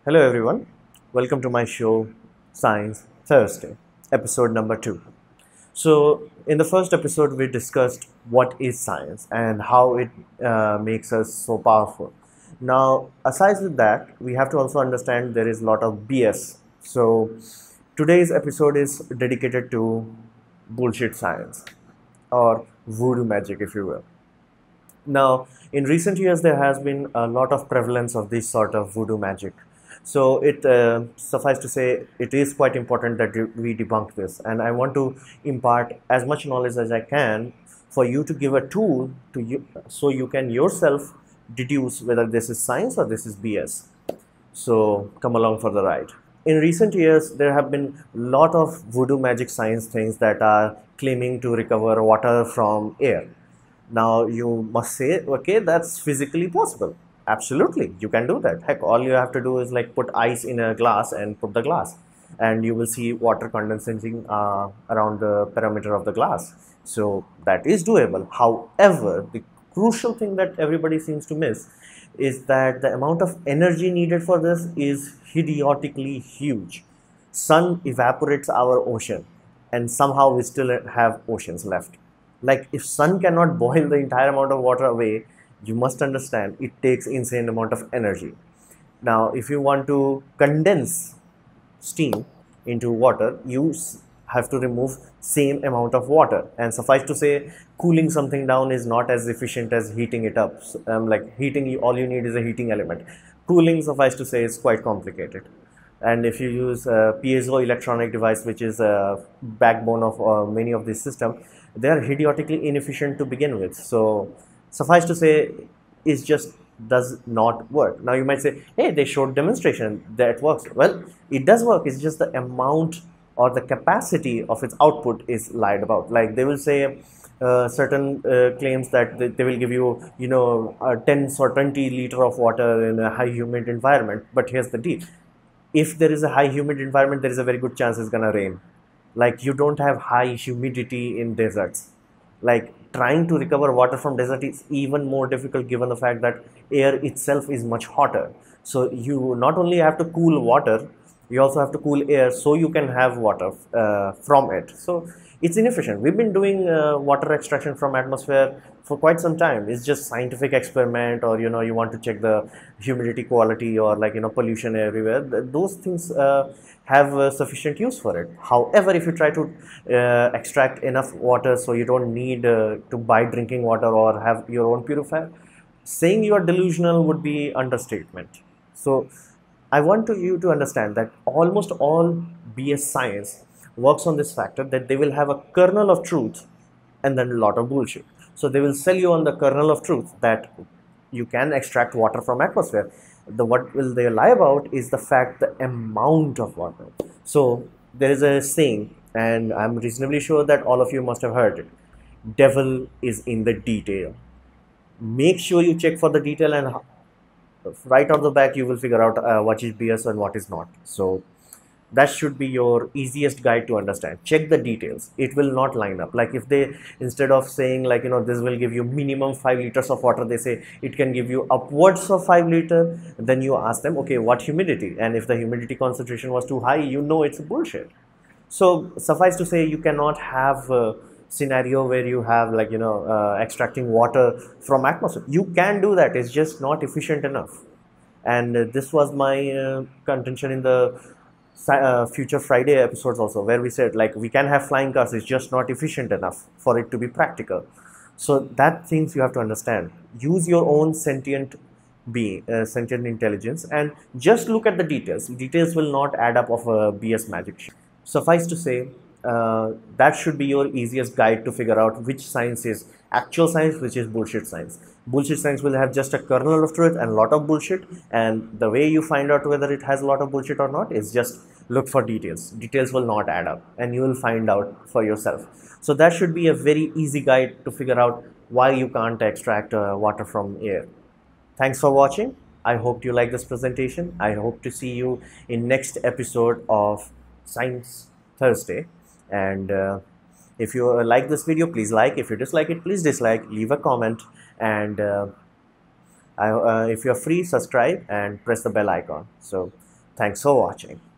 Hello everyone, welcome to my show Science Thursday, episode number 2. So, in the first episode, we discussed what is science and how it makes us so powerful. Now, aside with that, we have to also understand there is a lot of BS. So, today's episode is dedicated to bullshit science or voodoo magic, if you will. Now, in recent years, there has been a lot of prevalence of this sort of voodoo magic. So, it suffice to say, it is quite important that we debunk this. And I want to impart as much knowledge as I can for you to give a tool to you, so you can yourself deduce whether this is science or this is BS. So, come along for the ride. In recent years, there have been a lot of voodoo magic science things that are claiming to recover water from air. Now you must say, okay, that's physically possible. Absolutely, you can do that. Heck, all you have to do is like put ice in a glass and put the glass, and you will see water condensing around the perimeter of the glass. So that is doable. However, the crucial thing that everybody seems to miss is that the amount of energy needed for this is idiotically huge. Sun evaporates our ocean, and somehow we still have oceans left. Like if sun cannot boil the entire amount of water away, you must understand it takes insane amount of energy. Now if you want to condense steam into water, you have to remove same amount of water, and suffice to say, cooling something down is not as efficient as heating it up. So, like heating, all you need is a heating element. Cooling, suffice to say, is quite complicated. And if you use a piezo electronic device, which is a backbone of many of these systems, they are idiotically inefficient to begin with. So suffice to say, it just does not work. Now you might say, hey, they showed demonstration that works. Well, it does work. It's just the amount or the capacity of its output is lied about. Like they will say certain claims that they will give you, 10 or 20 liter of water in a high humid environment. But here's the deal. If there is a high humid environment, there is a very good chance it's gonna rain. Like you don't have high humidity in deserts. Like trying to recover water from desert is even more difficult given the fact that air itself is much hotter. So you not only have to cool water, you also have to cool air so you can have water from it. So it's inefficient. We've been doing water extraction from atmosphere for quite some time. It's just scientific experiment, or you want to check the humidity quality, or like pollution everywhere. Those things have sufficient use for it. However, if you try to extract enough water so you don't need to buy drinking water or have your own purifier, saying you are delusional would be understatement. So I want you to understand that almost all BS science works on this factor that they will have a kernel of truth and then a lot of bullshit. So they will sell you on the kernel of truth that you can extract water from atmosphere. What will they lie about is the fact, the amount of water. So there is a saying, and I'm reasonably sure that all of you must have heard it. Devil is in the detail. Make sure you check for the detail, and right off the back you will figure out what is BS and what is not. So that should be your easiest guide to understand. Check the details. It will not line up. Like if they, instead of saying like this will give you minimum 5 liters of water, they say it can give you upwards of 5 liter. Then you ask them, okay, what humidity? And if the humidity concentration was too high, it's bullshit. So suffice to say, you cannot have a scenario where you have like extracting water from atmosphere. You can do that, it's just not efficient enough. And this was my contention in the future Friday episodes also, where we said like we can have flying cars, it's just not efficient enough for it to be practical. So that things you have to understand. Use your own sentient being, sentient intelligence, and just look at the details. Details will not add up of a BS magic. Suffice to say, that should be your easiest guide to figure out which science is actual science, which is bullshit science. Bullshit science will have just a kernel of truth and a lot of bullshit, and the way you find out whether it has a lot of bullshit or not is just look for details. Details will not add up, and you will find out for yourself. So that should be a very easy guide to figure out why you can't extract water from air. Thanks for watching. I hope you like this presentation. I hope to see you in next episode of Science Thursday. And if you like this video, please like. If you dislike it, please dislike. Leave a comment. And if you're free, subscribe and press the bell icon. So Thanks for watching.